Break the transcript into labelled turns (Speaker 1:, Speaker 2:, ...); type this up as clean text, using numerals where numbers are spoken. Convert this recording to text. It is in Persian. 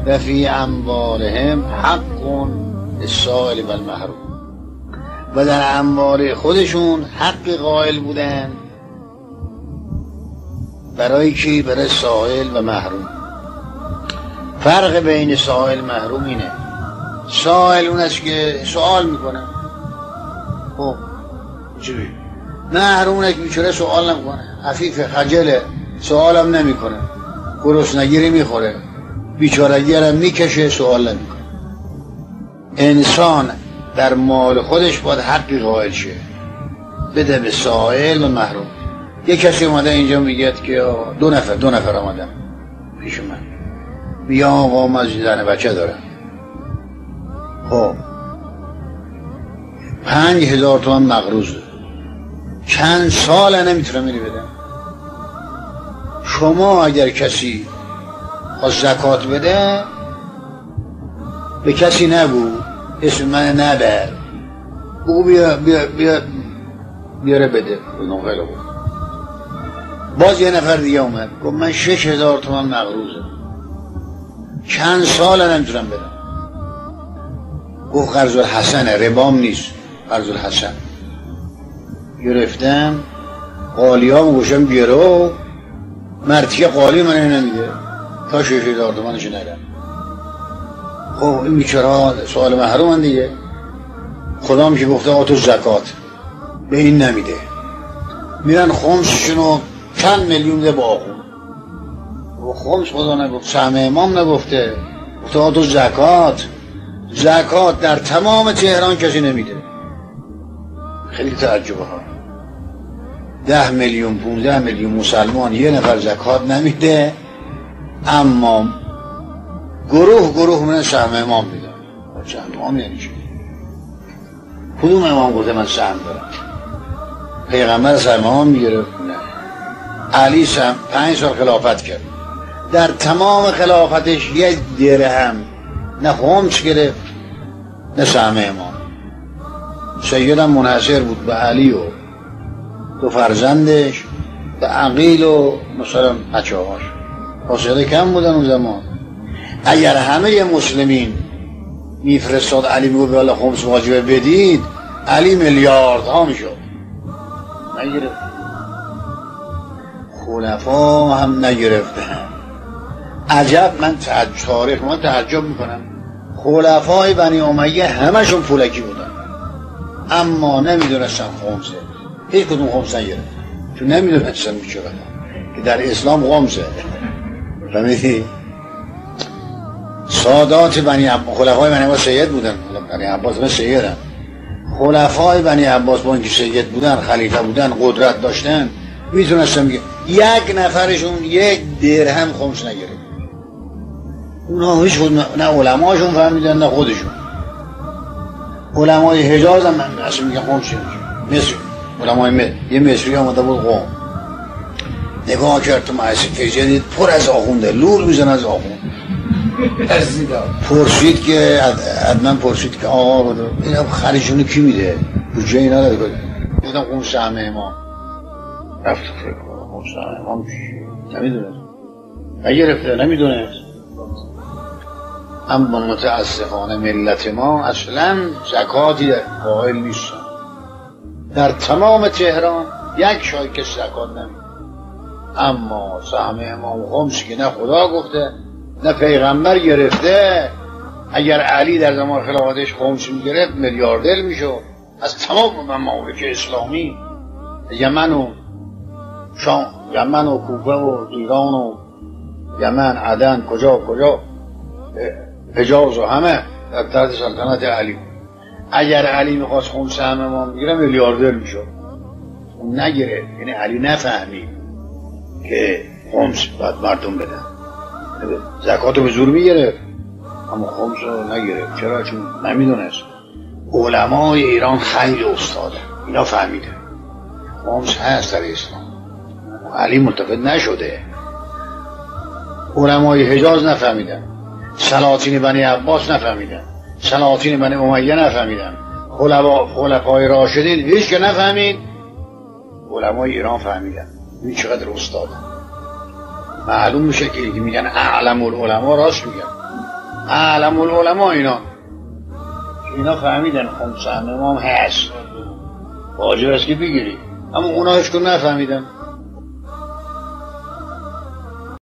Speaker 1: و فی اموالهم حق للسائل و المحروم، و در اموال خودشون حق قائل بودن برای کی؟ برای سائل و محروم. فرق بین سائل و محروم اینه، سائل اون است که سوال میکنه، خب چی؟ محروم اونه که بیچاره سوال نمیکنه، عفیف خجله، سوال هم نمیکنه، گرسنگی میخوره، بیچارگی هم میکشه، سوال نمیکنه. انسان در مال خودش باید حقی قائل شه، بده به سائل و محروم. یک کسی اومده اینجا میگه که دو نفر آمدن پیش من، میگه آقا من زن بچه دارم، خب 5,000 تومان مقروض داره، چند سال نمیتونم اینو بدم. شما اگر کسی خواست زکات بده، به کسی نگو اسم من نبر، بگو بیاره بده. باز یه نفر دیگه اومد گفت من 6,000 تومان مقروضه، چند سال نمیتونم بدم. گفت قرض الحسنه، ربام نیست، قرض الحسن. گرفتم قالی ها گوشم بیارو، مرتیه قالی من نمیده تا 6,000 تومانش ندم. خب این بیچاره سوال محروم هم دیگه. خدام که گفته آقا تو زکات به این نمیده، میرن خمسشونو چند میلیون ده با آخون. و خمس خدا نگفت، سهم امام نگفته، گفته آقا تو زکات در تمام تهران کسی نمیده. خیلی تعجبه ها، 10 میلیون 15 میلیون مسلمان یه نفر زکات نمیده، اما گروه من سهم امام میدن. سهم امام یعنی چی؟ کدوم امام گفته من سهم دارم؟ پیغمبر سهم امام میگرفت؟ نه. علی سهم 5 سال خلافت کرد، در تمام خلافتش یک درهم نه خمس گرفت نه سهم امام. سیدم منحصر بود به علی و دو فرزندش، به عقیل و مثلا بچه هاش، فاصله کم بودن اون زمان. اگر همه مسلمین میفرستاد علی میگو به خمس واجبه بدید، علی میلیاردها میشد. نگرفت، خلفا هم نگرفتن. عجب، من تاریخ ما تعجب میکنم، خلفای بنی امیه همشون پولکی بودن، اما نمیدونستن خمسه، هیچ کدوم خمس نگرفت، چون نمیدونستن میشه که در اسلام خمسه. فهمیدی؟ سادات بنی عباس، خلفای بنی عباس سید بودن، بنی عباس من سیدن. خلفای بنی عباس با اینکه سید بودن، خلیفه بودن، قدرت داشتن، میتونستن میگه یک نفرشون یک درهم خمس نگرفت. اونا هیچ خود نه علماشون فهمیدن نه خودشون. علمای حجاز هم من اصلا میگه خمس مصر، علمای یه مصری آمده بود قوم، نگاه کرد تو مؤسسه جدید پر از آخونده، لور میزن از آخوند. پرسید که من پرسید که آقا اینا خریجونی کی میده؟ بودجه اینا نداره. گفتم اون سهم امام. رفت فکر کنم اون سهم امام نمیدونست، نگرفته، نمیدونست. اما متاسفانه ملت ما اصلا زکاتی قائل نیستن. در تمام تهران یک شایکه زکات نمیده، اما سهم امام خمس که نه خدا گفته نه پیغمبر گرفته. اگر علی در زمان خلافتش خمس میگرفت میلیاردر میشد. از تمام ممالک اسلامی، یمن و شام، یمن و کوفه و ایران و یمن، عدن، کجا حجاز و همه در تحت سلطنت علی. اگر علی میخواست خمس سهم امام بگیره میلیاردر میشد. اون نگرفت، یعنی علی نفهمید که خمس باید مردم بدن. زکاتو به زور میگرفت اما خمس رو نگرفت. چرا؟ چون نمیدونست. علمای ایران خیلی استاده، اینا فهمیده خمس هست در اسلام، علی ملتفت نشده. علمای حجاز نفهمیدن، سلاطین بنی عباس نفهمیدن، سلاطین بنی امیه نفهمیدن، خلفای راشدین هیچ که نفهمید. علمای ایران فهمیدن. این چقدر استاده. معلوم میشه که میگن اعلم العلماء راست میگن. علم العلماء اینا فهمیدن خمس امام هست واجب است که بگیری، اما اونا هیچ کدوم نفهمیدن.